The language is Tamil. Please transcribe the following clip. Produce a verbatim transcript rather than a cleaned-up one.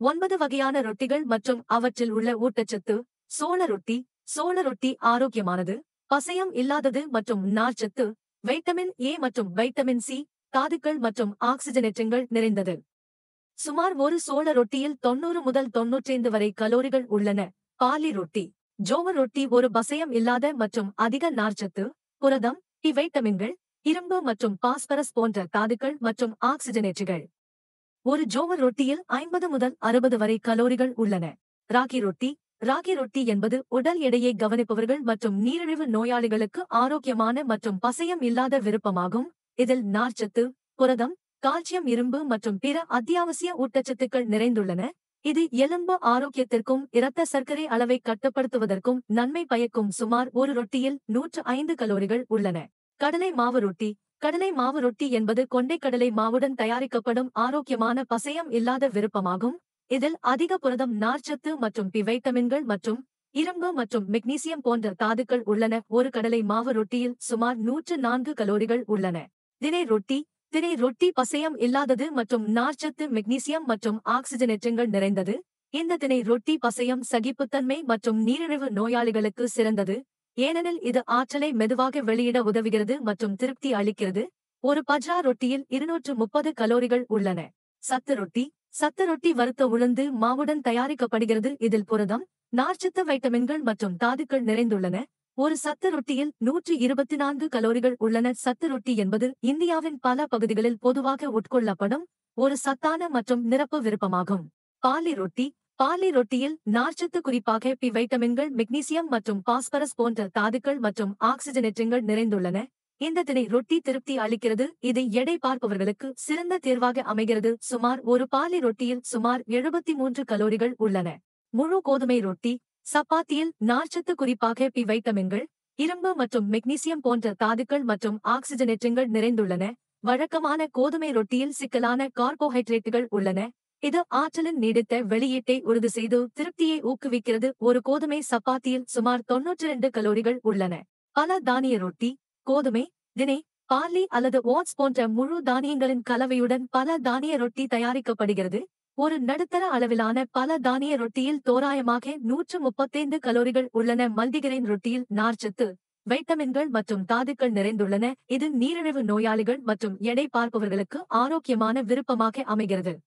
ஒன்பது வகையான ரொட்டிகள் மற்றும் அவற்றில் உள்ள ஊட்டச்சத்து. சோள ரொட்டி. சோள ரொட்டி ஆரோக்கியமானது, பசையம் இல்லாதது மற்றும் நார்ச்சத்து, வைட்டமின் ஏ மற்றும் வைட்டமின் சி, தாதுக்கள் மற்றும் ஆக்சிஜனேற்றங்கள் நிறைந்தது. சுமார் ஒரு சோள ரொட்டியில் தொண்ணூறு முதல் தொன்னூற்றைந்து வரை கலோரிகள் உள்ளன. பாலி ரொட்டி. ஜோவர் ரொட்டி ஒரு பசையம் இல்லாத மற்றும் அதிக நார்ச்சத்து, புரதம், பி வைட்டமின்கள், இரும்பு மற்றும் பாஸ்பரஸ் போன்ற தாதுக்கள் மற்றும் ஆக்சிஜனேற்றிகள். ஒரு ஜோவர் ரொட்டியில் ஐம்பது முதல் அறுபது வரை கலோரிகள் உள்ளன. ராகி ரொட்டி. ராகி ரொட்டி என்பது உடல் எடையை கவனிப்பவர்கள் மற்றும் நீரிழிவு நோயாளிகளுக்கு ஆரோக்கியமான மற்றும் பசையம் இல்லாத விருப்பமாகும். இதில் நார்ச்சத்து, புரதம், கால்சியம், இரும்பு மற்றும் பிற அத்தியாவசிய ஊட்டச்சத்துக்கள் நிறைந்துள்ளன. இது எலும்பு ஆரோக்கியத்திற்கும் இரத்த சர்க்கரை அளவை கட்டுப்படுத்துவதற்கும் நன்மை பயக்கும். சுமார் ஒரு ரொட்டியில் நூற்று ஐந்து கலோரிகள் உள்ளன. கடலை மாவு ரொட்டி. கடலை மாவு ரொட்டி என்பது கொண்டைக்கடலை மாவுடன் தயாரிக்கப்படும் ஆரோக்கியமான பசையம் இல்லாத விருப்பமாகும். இதில் அதிக புரதம், நார்ச்சத்து மற்றும் பி வைட்டமின்கள் மற்றும் இரும்பு மற்றும் மெக்னீசியம் போன்ற தாதுக்கள் உள்ளன. ஒரு கடலை மாவு ரொட்டியில் சுமார் நூற்று நான்கு கலோரிகள் உள்ளன. தினை ரொட்டி. தினை ரொட்டி பசையம் இல்லாதது மற்றும் நார்ச்சத்து, மெக்னீசியம் மற்றும் ஆக்சிஜனேற்றங்கள் நிறைந்தது. இந்த தினை ரொட்டி பசையம் சகிப்புத்தன்மை மற்றும் நீரிழிவு நோயாளிகளுக்கு சிறந்தது, ஏனெனில் இது ஆற்றலை மெதுவாக வெளியிட உதவுகிறது மற்றும் திருப்தி அளிக்கிறது. ஒரு பஜ்ரா ரொட்டியில் இருநூற்று முப்பது கலோரிகள் உள்ளன. சத்து ரொட்டி. சத்து ரொட்டி வறுத்த உளுந்து மாவுடன் தயாரிக்கப்படுகிறது. இதில் புரதம், நார்ச்சத்து, வைட்டமின்கள் மற்றும் தாதுக்கள் நிறைந்துள்ளன. ஒரு சத்து ரொட்டியில் நூற்று இருபத்தி நான்கு கலோரிகள் உள்ளன. சத்து ரொட்டி என்பது இந்தியாவின் பல பகுதிகளில் பொதுவாக உட்கொள்ளப்படும் ஒரு சத்தான மற்றும் நிரப்பு விருப்பமாகும். பாலி ரொட்டி. பாலி ரொட்டியில் நார்ச்சத்து, குறிப்பாக பி வைட்டமின்கள், மெக்னீசியம் மற்றும் பாஸ்பரஸ் போன்ற தாதுக்கள் மற்றும் ஆக்சிஜனேற்றங்கள் நிறைந்துள்ளன. இந்த தினை ரொட்டி திருப்தி அளிக்கிறது, இது எடை பார்ப்பவர்களுக்கு சிறந்த தேர்வாக அமைகிறது. சுமார் ஒரு பாலி ரொட்டியில் சுமார் எழுபத்தி மூன்று கலோரிகள் உள்ளன. முழு கோதுமை ரொட்டி. சப்பாத்தியில் நார்ச்சத்து, குறிப்பாக பி வைட்டமின்கள், இரும்பு மற்றும் மெக்னீசியம் போன்ற தாதுக்கள் மற்றும் ஆக்சிஜனேற்றங்கள் நிறைந்துள்ளன. வழக்கமான கோதுமை ரொட்டியில் சிக்கலான கார்போஹைட்ரேட்டுகள் உள்ளன. இது ஆற்றலின் நீடித்த வெளியீட்டை உறுதி செய்து திருப்தியை ஊக்குவிக்கிறது. ஒரு கோதுமை சப்பாத்தியில் சுமார் தொன்னூற்று இரண்டு கலோரிகள் உள்ளன. பல தானிய ரொட்டி. கோதுமை, தினை, பார்லி அல்லது ஓட்ஸ் போன்ற முழு தானியங்களின் கலவையுடன் பல தானிய ரொட்டி தயாரிக்கப்படுகிறது. ஒரு நடுத்தர அளவிலான பல தானிய ரொட்டியில் தோராயமாக நூற்று முப்பத்தைந்து கலோரிகள் உள்ளன. மல்டிகிரெயின் ரொட்டியில் நார்ச்சத்து, வைட்டமின்கள் மற்றும் தாதுக்கள் நிறைந்துள்ளன. இது நீரிழிவு நோயாளிகள் மற்றும் எடை பார்ப்பவர்களுக்கு ஆரோக்கியமான விருப்பமாக அமைகிறது.